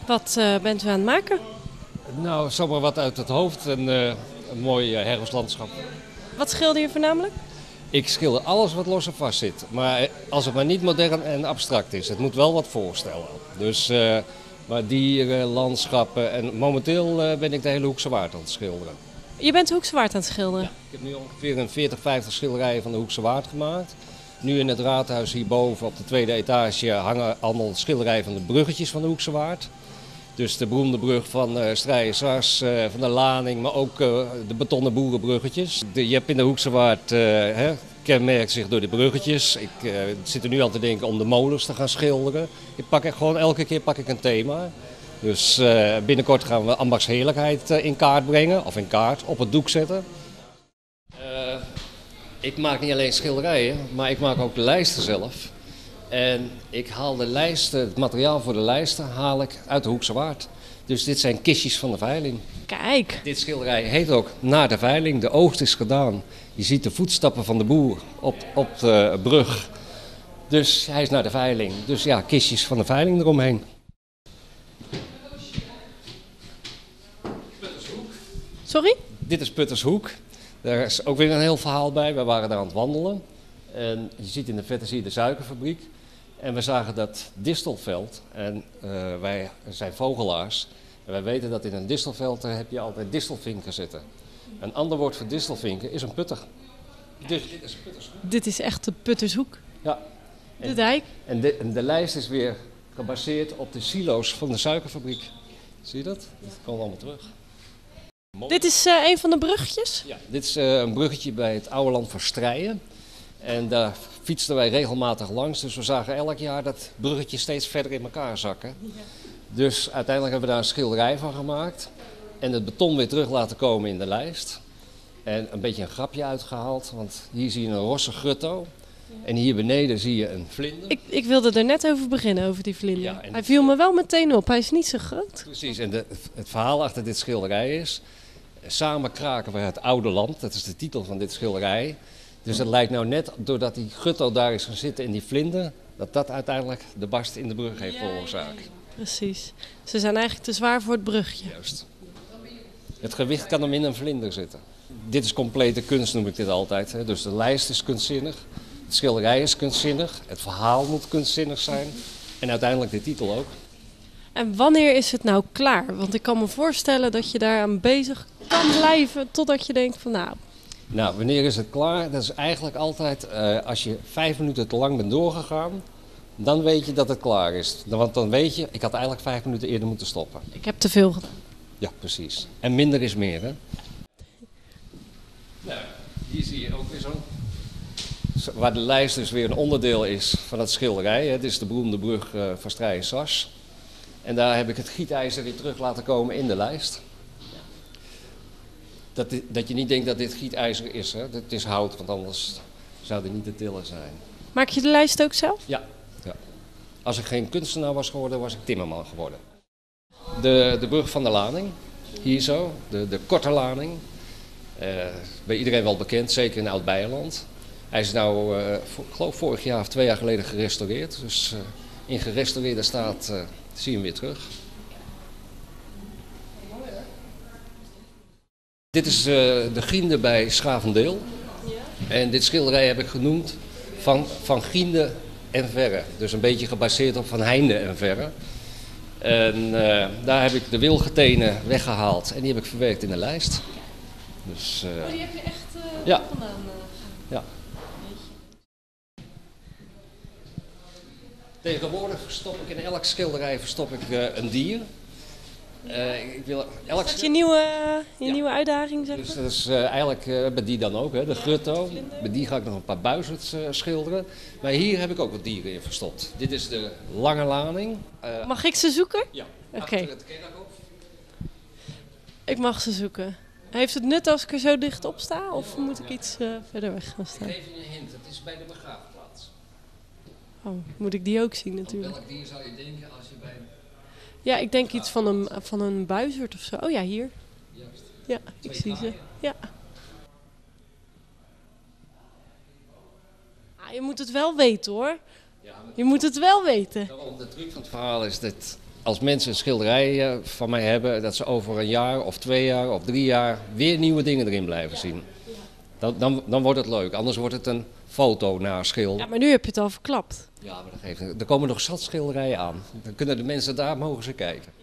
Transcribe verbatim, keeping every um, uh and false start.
Wat uh, bent u aan het maken? Nou, zomaar wat uit het hoofd. Een, uh, een mooi uh, herfstlandschap. Wat schilder je voornamelijk? Ik schilder alles wat los en vast zit. Maar als het maar niet modern en abstract is. Het moet wel wat voorstellen. Dus uh, maar dieren, landschappen. En momenteel uh, ben ik de hele Hoekse Waard aan het schilderen. Je bent de Hoekse Waard aan het schilderen? Ja, ik heb nu ongeveer een veertig, vijftig schilderijen van de Hoekse Waard gemaakt. Nu in het raadhuis hierboven op de tweede etage hangen allemaal schilderijen van de bruggetjes van de Hoekse Waard. Dus de beroemde brug van uh, Strijensas, uh, van de Laning, maar ook uh, de betonnen boerenbruggetjes. De, je hebt in de Hoekse Waard, uh, hè, kenmerkt zich door de bruggetjes. Ik uh, zit er nu aan te denken om de molens te gaan schilderen. Ik pak echt gewoon elke keer pak ik een thema. Dus uh, binnenkort gaan we ambachtsheerlijkheid uh, in kaart brengen, of in kaart, op het doek zetten. Uh, ik maak niet alleen schilderijen, maar ik maak ook de lijsten zelf. En ik haal de lijsten, het materiaal voor de lijsten haal ik uit de Hoekse Waard. Dus dit zijn kistjes van de veiling. Kijk. Dit schilderij heet ook Naar de Veiling. De oogst is gedaan. Je ziet de voetstappen van de boer op, op de brug. Dus hij is naar de veiling. Dus ja, kistjes van de veiling eromheen. Sorry? Dit is Puttershoek. Daar is ook weer een heel verhaal bij. We waren daar aan het wandelen. En je ziet in de verte zie je de suikerfabriek. En we zagen dat distelveld. En uh, wij zijn vogelaars. En wij weten dat in een distelveld daar heb je altijd distelvinken zitten. Een ander woord voor distelvinken is een putter. Dus dit is Puttershoek. Dit is echt de Puttershoek. Ja. En, de dijk. En de, en de lijst is weer gebaseerd op de silo's van de suikerfabriek. Zie je dat? Dat komt allemaal terug. Mooi. Dit is uh, een van de bruggetjes? Ja, dit is uh, een bruggetje bij het oude land van Strijen. En daar fietsten wij regelmatig langs. Dus we zagen elk jaar dat bruggetje steeds verder in elkaar zakken. Ja. Dus uiteindelijk hebben we daar een schilderij van gemaakt. En het beton weer terug laten komen in de lijst. En een beetje een grapje uitgehaald. Want hier zie je een rosse grutto. En hier beneden zie je een vlinder. Ik, ik wilde er net over beginnen, over die vlinder. Ja, hij viel me wel meteen op. Hij is niet zo groot. Precies. En de, het verhaal achter dit schilderij is... Samen kraken we het oude land. Dat is de titel van dit schilderij. Dus het lijkt nou net, doordat die gutto daar is gaan zitten in die vlinder... dat dat uiteindelijk de barst in de brug heeft veroorzaakt. Ja, precies. Ze zijn eigenlijk te zwaar voor het brugje. Juist. Het gewicht kan hem in een vlinder zitten. Dit is complete kunst, noem ik dit altijd. Hè. Dus de lijst is kunstzinnig. Het schilderij is kunstzinnig. Het verhaal moet kunstzinnig zijn. En uiteindelijk de titel ook. En wanneer is het nou klaar? Want ik kan me voorstellen dat je daaraan bezig kan blijven totdat je denkt van nou... Nou, wanneer is het klaar? Dat is eigenlijk altijd uh, als je vijf minuten te lang bent doorgegaan, dan weet je dat het klaar is. Want dan weet je, ik had eigenlijk vijf minuten eerder moeten stoppen. Ik heb te veel gedaan. Ja, precies. En minder is meer, hè? Nou, hier zie je ook weer zo'n... Waar de lijst dus weer een onderdeel is van het schilderij. Hè. Dit is de beroemde brug uh, van Strijensas. En daar heb ik het gietijzer weer terug laten komen in de lijst. Dat, dit, dat je niet denkt dat dit gietijzer is. Hè. Het is hout, want anders zou dit niet te tillen zijn. Maak je de lijst ook zelf? Ja. ja. Als ik geen kunstenaar was geworden, was ik timmerman geworden. De, de brug van de Laning, hier zo, de, de Korte Laning. Uh, bij iedereen wel bekend, zeker in Oud-Beierland. Hij is nou, uh, voor, ik geloof vorig jaar of twee jaar geleden gerestaureerd. Dus uh, in gerestaureerde staat uh, zie je hem weer terug. Dit is uh, de Giende bij Schavendeel. Ja. En dit schilderij heb ik genoemd van, van Giende en Verre. Dus een beetje gebaseerd op Van Heinde en Verre. En uh, daar heb ik de wilgetenen weggehaald en die heb ik verwerkt in de lijst. Dus, uh, oh, die heb je echt uh, ja. vandaan uh, ja. Tegenwoordig verstop ik in elk schilderij verstop ik uh, een dier. Uh, ik wil elk is dat je nieuwe, je ja. nieuwe uitdaging, zeg maar? Dus dat is uh, eigenlijk uh, bij die dan ook, hè, de grutto. Bij die ga ik nog een paar buizerds uh, schilderen. Maar hier heb ik ook wat dieren in verstopt. Dit is de Lange Laning. Uh, mag ik ze zoeken? Ja, oké. Okay. Achter het kerkhof. Ik mag ze zoeken. Heeft het nut als ik er zo dicht op sta? Of moet ik iets uh, verder weg gaan staan? Ik geef je een hint, het is bij de begraafplaats. Oh, moet ik die ook zien natuurlijk. Welk dier zou je denken als je bij... Ja, ik denk iets van een, van een buizerd of zo. Oh ja, hier. Juist. Ja, ik zie ze. Ja. Ah, je moet het wel weten hoor. Je moet het wel weten. De truc van het verhaal is dat als mensen een schilderij uh, van mij hebben, dat ze over een jaar of twee jaar of drie jaar weer nieuwe dingen erin blijven zien. Dan, dan, dan wordt het leuk, anders wordt het een foto na een schil. Ja, maar nu heb je het al verklapt. Ja, maar dat geeft niet. Er komen nog zat schilderijen aan. Dan kunnen de mensen daar mogen ze kijken.